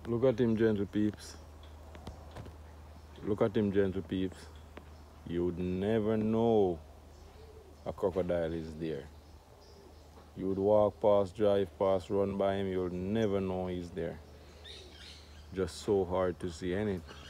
Look at him, gentle peeps. Look at him, gentle peeps. You'd never know a crocodile is there. You would walk past, drive past, run by him, you'll never know he's there. Just so hard to see, ain't it?